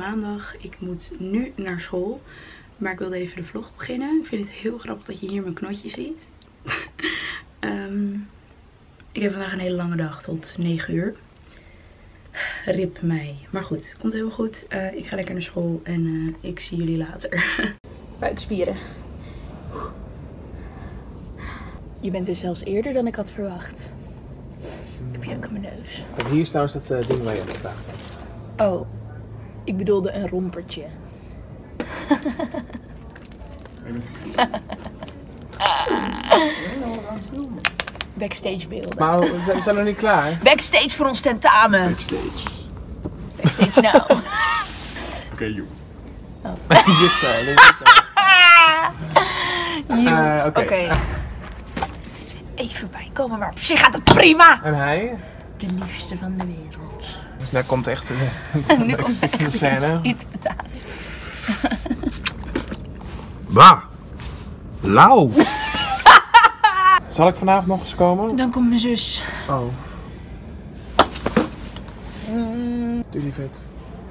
maandag. Ik moet nu naar school. Maar ik wilde even de vlog beginnen. Ik vind het heel grappig dat je hier mijn knotje ziet. Ik heb vandaag een hele lange dag tot 9 uur. Rip mij. Maar goed, komt helemaal goed. Ik ga lekker naar school en ik zie jullie later. Buikspieren. Je bent er zelfs eerder dan ik had verwacht. Heb je ook aan mijn neus? Kijk, hier is trouwens dat ding waar je op gevraagd had. Oh, ik bedoelde een rompertje. Backstage beelden. Maar we zijn nog niet klaar. Backstage voor ons tentamen. Backstage. Backstage nou. Oké, joh. Oh. Dit zo. Oké. Even bijkomen, maar op zich gaat het prima. En hij? De liefste van de wereld. Dus nu komt echt nu komt echt de scène. Inderdaad. Bah. Lauw. Zal ik vanavond nog eens komen? Dan komt mijn zus. Oh. Doe die vet.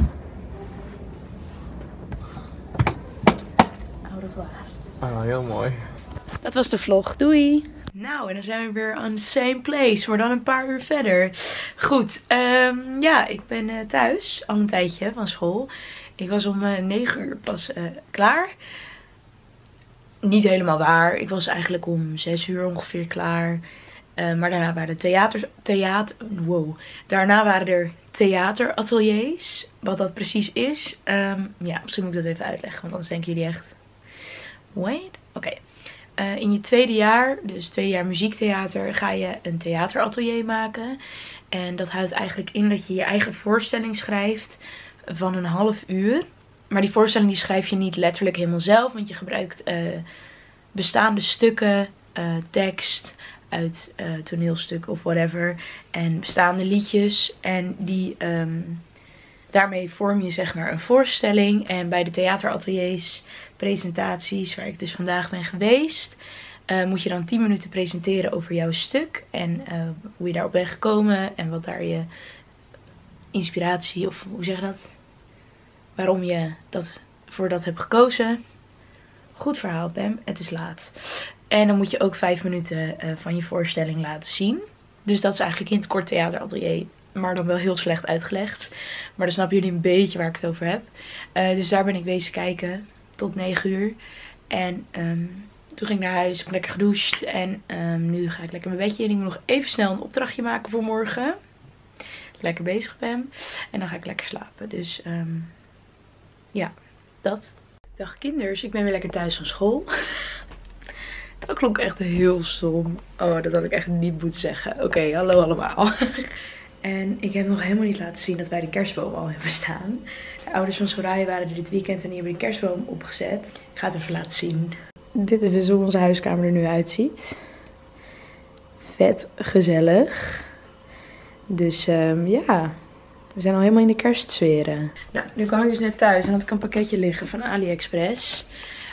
Au revoir. Oh, heel mooi. Dat was de vlog. Doei! Nou, en dan zijn we weer on the same place, maar dan een paar uur verder. Goed, ja, ik ben thuis al een tijdje van school. Ik was om 9 uur pas klaar. Niet helemaal waar. Ik was eigenlijk om 6 uur ongeveer klaar. Maar daarna waren Daarna waren er theaterateliers. Wat dat precies is. Ja, misschien moet ik dat even uitleggen, want anders denken jullie echt... Wait? Oké. In je tweede jaar, dus tweede jaar muziektheater, ga je een theateratelier maken. En dat houdt eigenlijk in dat je je eigen voorstelling schrijft van een half uur. Maar die voorstelling die schrijf je niet letterlijk helemaal zelf, want je gebruikt bestaande stukken, tekst uit toneelstukken of whatever. En bestaande liedjes. En die, daarmee vorm je zeg maar een voorstelling. En bij de theaterateliers, presentaties, waar ik dus vandaag ben geweest, moet je dan 10 minuten presenteren over jouw stuk. En hoe je daarop bent gekomen en wat daar je inspiratie, of hoe zeg je dat? Waarom je voor dat hebt gekozen. Goed verhaal, Pam. Het is laat. En dan moet je ook 5 minuten van je voorstelling laten zien. Dus dat is eigenlijk in het kort theateratelier. Maar dan wel heel slecht uitgelegd. Maar dan snappen jullie een beetje waar ik het over heb. Dus daar ben ik bezig kijken. Tot 9 uur. En toen ging ik naar huis. Heb lekker gedoucht. En nu ga ik lekker mijn bedje in. Ik moet nog even snel een opdrachtje maken voor morgen. Lekker bezig ben. En dan ga ik lekker slapen. Dus ja, dat. Dag kinders. Ik ben weer lekker thuis van school. Dat klonk echt heel stom. Oh, dat had ik echt niet moeten zeggen. Oké, hallo allemaal. En ik heb nog helemaal niet laten zien dat wij de kerstboom al hebben staan. De ouders van Soraya waren er dit weekend en die hebben de kerstboom opgezet. Ik ga het even laten zien. Dit is dus hoe onze huiskamer er nu uitziet. Vet gezellig. Dus ja, we zijn al helemaal in de kerstsferen. Nou, nu kwam ik dus net thuis en had ik een pakketje liggen van AliExpress.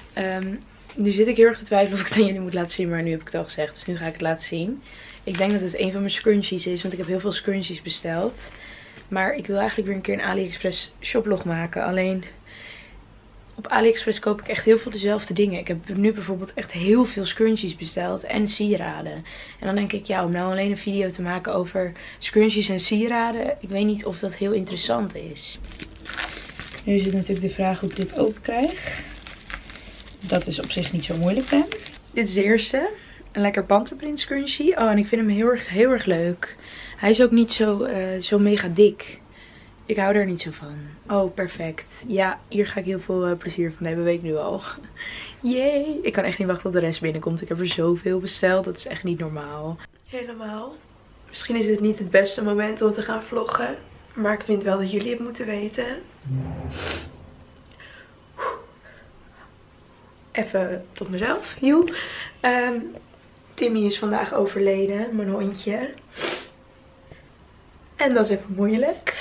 Nu zit ik heel erg te twijfelen of ik het aan jullie moet laten zien, maar nu heb ik het al gezegd. Dus nu ga ik het laten zien. Ik denk dat het een van mijn scrunchies is, want ik heb heel veel scrunchies besteld. Maar ik wil eigenlijk weer een keer een AliExpress shoplog maken. Alleen op AliExpress koop ik echt heel veel dezelfde dingen. Ik heb nu bijvoorbeeld echt heel veel scrunchies besteld en sieraden. En dan denk ik, ja, om nou alleen een video te maken over scrunchies en sieraden, ik weet niet of dat heel interessant is. Nu is het natuurlijk de vraag hoe ik dit open krijg. Dat is op zich niet zo moeilijk, hè. Dit is de eerste. Een lekker panterprint scrunchie. Oh, en ik vind hem heel erg leuk. Hij is ook niet zo mega dik. Ik hou er niet zo van. Oh, perfect. Ja, hier ga ik heel veel plezier van hebben, weet ik nu al. Yay! Ik kan echt niet wachten tot de rest binnenkomt. Ik heb er zoveel besteld. Dat is echt niet normaal. Helemaal. Misschien is het niet het beste moment om te gaan vloggen. Maar ik vind wel dat jullie het moeten weten. Even tot mezelf. Joe. Timmy is vandaag overleden. Mijn hondje. En dat is even moeilijk.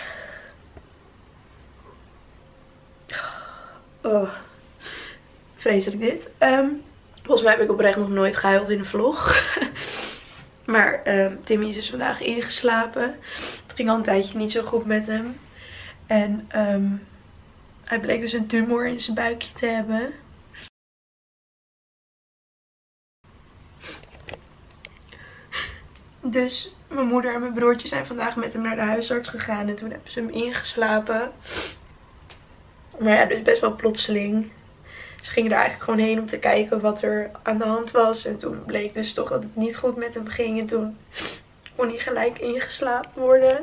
Oh, vreselijk dit. Volgens mij heb ik oprecht nog nooit gehuild in een vlog. Maar Timmy is dus vandaag ingeslapen. Het ging al een tijdje niet zo goed met hem. En Hij bleek dus een tumor in zijn buikje te hebben. Dus mijn moeder en mijn broertje zijn vandaag met hem naar de huisarts gegaan. En toen hebben ze hem ingeslapen. Maar ja, dus best wel plotseling. Ze gingen er eigenlijk gewoon heen om te kijken wat er aan de hand was. En toen bleek dus toch dat het niet goed met hem ging. En toen kon hij gelijk ingeslapen worden.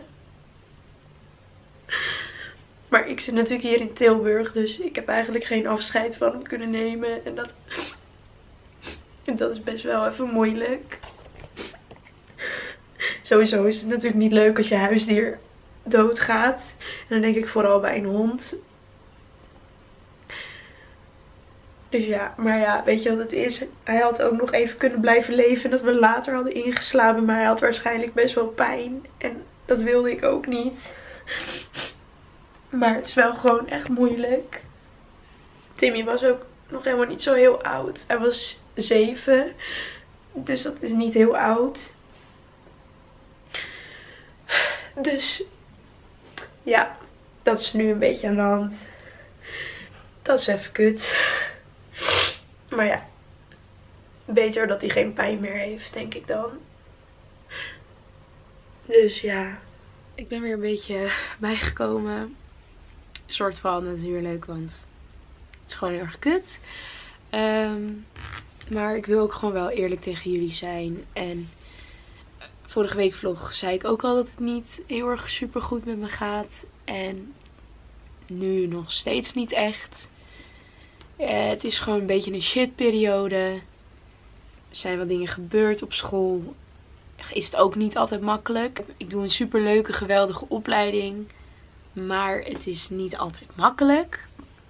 Maar ik zit natuurlijk hier in Tilburg. Dus ik heb eigenlijk geen afscheid van hem kunnen nemen. En dat is best wel even moeilijk. Sowieso is het natuurlijk niet leuk als je huisdier doodgaat. En dan denk ik vooral bij een hond. Dus ja, maar ja, weet je wat het is? Hij had ook nog even kunnen blijven leven dat we later hadden ingeslapen. Maar hij had waarschijnlijk best wel pijn. En dat wilde ik ook niet. Maar het is wel gewoon echt moeilijk. Timmy was ook nog helemaal niet zo heel oud. Hij was 7. Dus dat is niet heel oud. Dus ja, dat is nu een beetje aan de hand. Dat is even kut. Maar ja, beter dat hij geen pijn meer heeft, denk ik dan. Dus ja, ik ben weer een beetje bijgekomen. Soort van natuurlijk, want het is gewoon heel erg kut. Maar ik wil ook gewoon wel eerlijk tegen jullie zijn. En vorige week vlog zei ik ook al dat het niet heel erg super goed met me gaat. En nu nog steeds niet echt. Het is gewoon een beetje een shitperiode. Er zijn wat dingen gebeurd op school. Is het ook niet altijd makkelijk. Ik doe een super leuke, geweldige opleiding. Maar het is niet altijd makkelijk.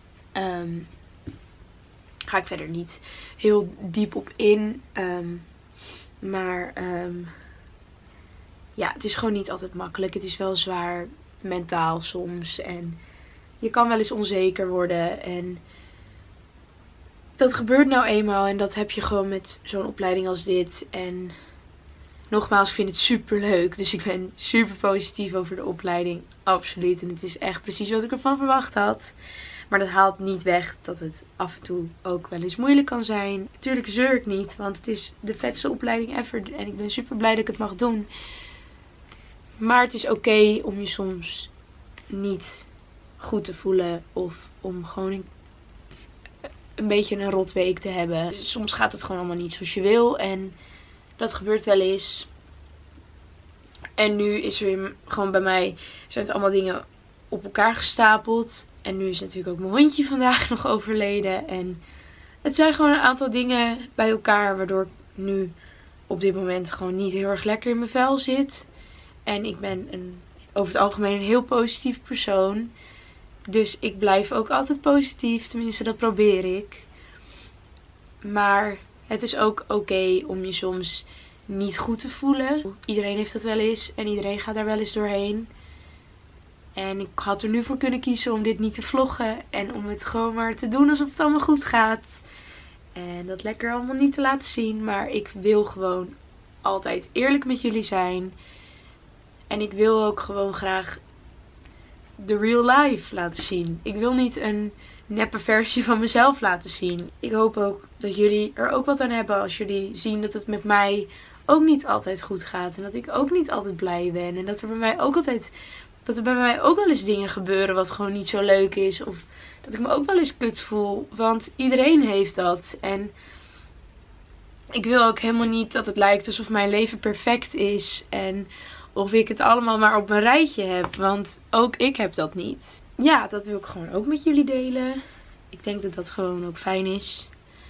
Ga ik verder niet heel diep op in. Ja, het is gewoon niet altijd makkelijk. Het is wel zwaar mentaal soms. En je kan wel eens onzeker worden. En dat gebeurt nou eenmaal. En dat heb je gewoon met zo'n opleiding als dit. En nogmaals, ik vind het super leuk. Dus ik ben super positief over de opleiding. Absoluut. En het is echt precies wat ik ervan verwacht had. Maar dat haalt niet weg dat het af en toe ook wel eens moeilijk kan zijn. Natuurlijk zeur ik niet. Want het is de vetste opleiding ever. En ik ben super blij dat ik het mag doen. Maar het is oké om je soms niet goed te voelen. Of om gewoon een beetje een rotweek te hebben. Dus soms gaat het gewoon allemaal niet zoals je wil. En dat gebeurt wel eens. En nu is er weer gewoon bij mij, zijn het allemaal dingen op elkaar gestapeld. En nu is natuurlijk ook mijn hondje vandaag nog overleden. En het zijn gewoon een aantal dingen bij elkaar. Waardoor ik nu op dit moment gewoon niet heel erg lekker in mijn vel zit. En ik ben over het algemeen een heel positief persoon. Dus ik blijf ook altijd positief. Tenminste, dat probeer ik. Maar het is ook oké om je soms niet goed te voelen. Iedereen heeft dat wel eens. En iedereen gaat daar wel eens doorheen. En ik had er nu voor kunnen kiezen om dit niet te vloggen. En om het gewoon maar te doen alsof het allemaal goed gaat. En dat lekker allemaal niet te laten zien. Maar ik wil gewoon altijd eerlijk met jullie zijn. En ik wil ook gewoon graag de real life laten zien. Ik wil niet een neppe versie van mezelf laten zien. Ik hoop ook dat jullie er ook wat aan hebben als jullie zien dat het met mij ook niet altijd goed gaat. En dat ik ook niet altijd blij ben. En dat er bij mij ook wel eens dingen gebeuren wat gewoon niet zo leuk is. Of dat ik me ook wel eens kut voel. Want iedereen heeft dat. En ik wil ook helemaal niet dat het lijkt alsof mijn leven perfect is. En of ik het allemaal maar op een rijtje heb. Want ook ik heb dat niet. Ja, dat wil ik gewoon ook met jullie delen. Ik denk dat dat gewoon ook fijn is.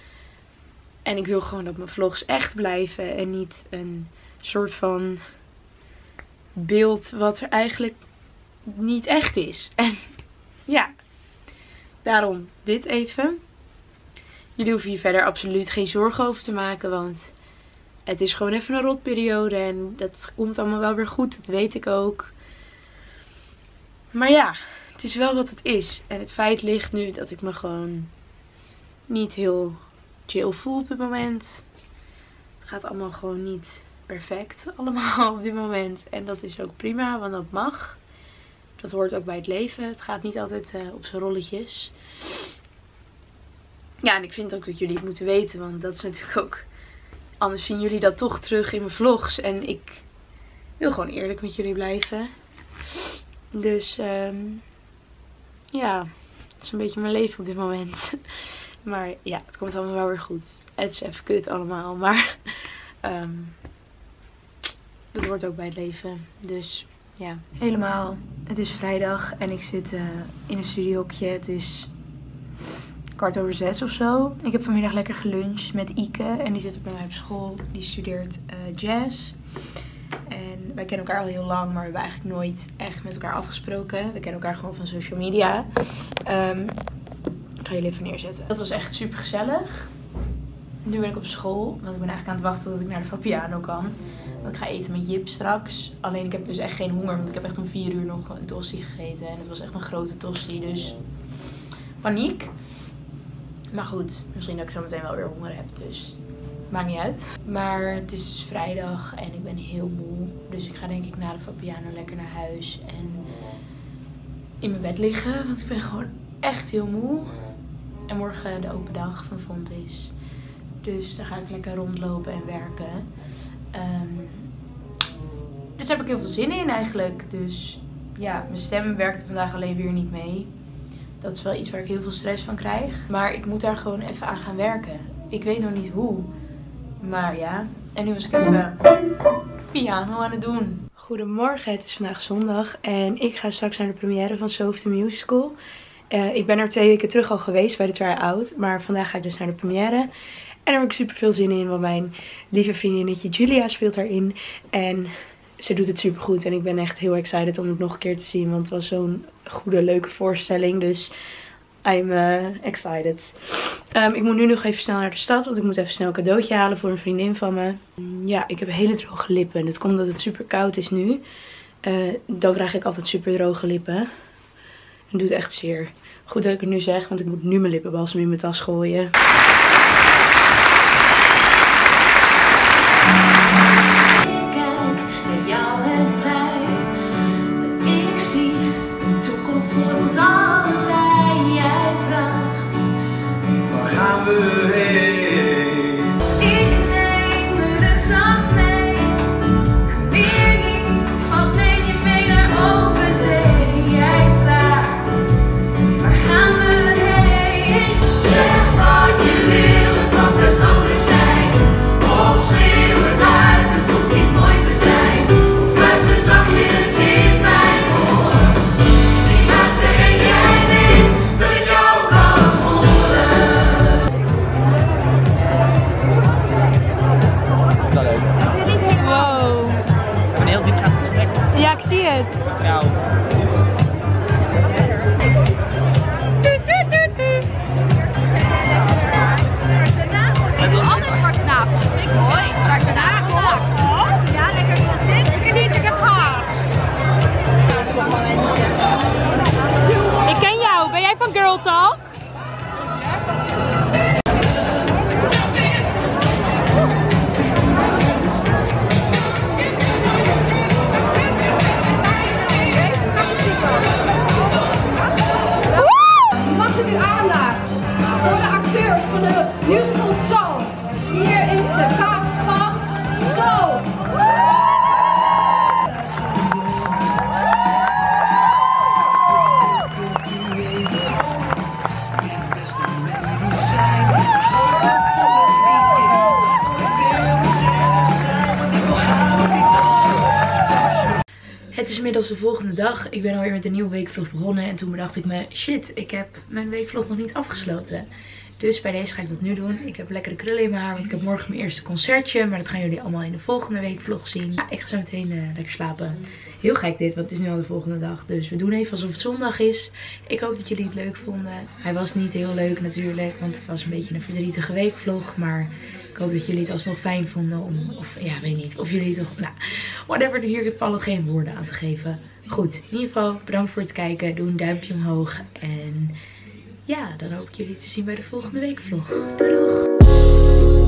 En ik wil gewoon dat mijn vlogs echt blijven. En niet een soort van beeld wat er eigenlijk niet echt is. En ja, daarom dit even. Jullie hoeven hier verder absoluut geen zorgen over te maken. Want het is gewoon even een rotperiode. En dat komt allemaal wel weer goed. Dat weet ik ook. Maar ja, het is wel wat het is. En het feit ligt nu dat ik me gewoon niet heel chill voel op dit moment. Het gaat allemaal gewoon niet perfect allemaal op dit moment. En dat is ook prima, want dat mag. Het Dat hoort ook bij het leven. Het gaat niet altijd op zijn rolletjes. Ja, en ik vind ook dat jullie het moeten weten. Want dat is natuurlijk ook... Anders zien jullie dat toch terug in mijn vlogs. En ik wil gewoon eerlijk met jullie blijven. Dus ja, dat is een beetje mijn leven op dit moment. Maar ja, het komt allemaal wel weer goed. Het is even kut allemaal. Maar dat hoort ook bij het leven. Dus ja. Helemaal. Het is vrijdag en ik zit in een studiehokje. Het is 6:15 of zo. Ik heb vanmiddag lekker geluncht met Ike. En die zit bij mij op school. Die studeert jazz. En wij kennen elkaar al heel lang, maar we hebben eigenlijk nooit echt met elkaar afgesproken. We kennen elkaar gewoon van social media. Ik ga jullie even neerzetten. Dat was echt super gezellig. Nu ben ik op school, want ik ben eigenlijk aan het wachten tot ik naar de Vapiano kan. Want ik ga eten met Jip straks. Alleen ik heb dus echt geen honger, want ik heb echt om 4 uur nog een tosti gegeten. En het was echt een grote tosti, dus paniek. Maar goed, misschien dat ik zo meteen wel weer honger heb, dus maakt niet uit. Maar het is dus vrijdag en ik ben heel moe. Dus ik ga denk ik na de Vapiano lekker naar huis en in mijn bed liggen. Want ik ben gewoon echt heel moe. En morgen de open dag van Fontis. Dus daar ga ik lekker rondlopen en werken. Dus daar heb ik heel veel zin in eigenlijk. Dus ja, mijn stem werkte vandaag alleen weer niet mee. Dat is wel iets waar ik heel veel stress van krijg. Maar ik moet daar gewoon even aan gaan werken. Ik weet nog niet hoe. Maar ja. En nu was ik even piano aan het doen. Goedemorgen, het is vandaag zondag. En ik ga straks naar de première van Sophie the Musical. Ik ben er 2 weken terug al geweest bij de try-out. Maar vandaag ga ik dus naar de première. En daar heb ik super veel zin in. Want mijn lieve vriendinnetje Julia speelt daarin. En ze doet het super goed. En ik ben echt heel excited om het nog een keer te zien. Want het was zo'n goede, leuke voorstelling. Dus I'm excited. Ik moet nu nog even snel naar de stad. Want ik moet even snel een cadeautje halen voor een vriendin van me. Ja, ik heb hele droge lippen. En dat komt omdat het super koud is nu. Dan krijg ik altijd super droge lippen. Het doet echt zeer. Goed dat ik het nu zeg, want ik moet nu mijn lippenbalsem in mijn tas gooien. Het is inmiddels de volgende dag. Ik ben alweer met een nieuwe weekvlog begonnen. En toen bedacht ik me, shit, ik heb mijn weekvlog nog niet afgesloten. Dus bij deze ga ik dat nu doen. Ik heb lekkere krullen in mijn haar, want ik heb morgen mijn eerste concertje. Maar dat gaan jullie allemaal in de volgende weekvlog zien. Ja, ik ga zo meteen lekker slapen. Heel gek dit, want het is nu al de volgende dag. Dus we doen even alsof het zondag is. Ik hoop dat jullie het leuk vonden. Hij was niet heel leuk natuurlijk, want het was een beetje een verdrietige weekvlog. Maar ik hoop dat jullie het alsnog fijn vonden om, of ja, weet niet, of jullie toch, nou, whatever, hier vallen geen woorden aan te geven. Goed, in ieder geval bedankt voor het kijken. Doe een duimpje omhoog en ja, dan hoop ik jullie te zien bij de volgende weekvlog. Doei doeg!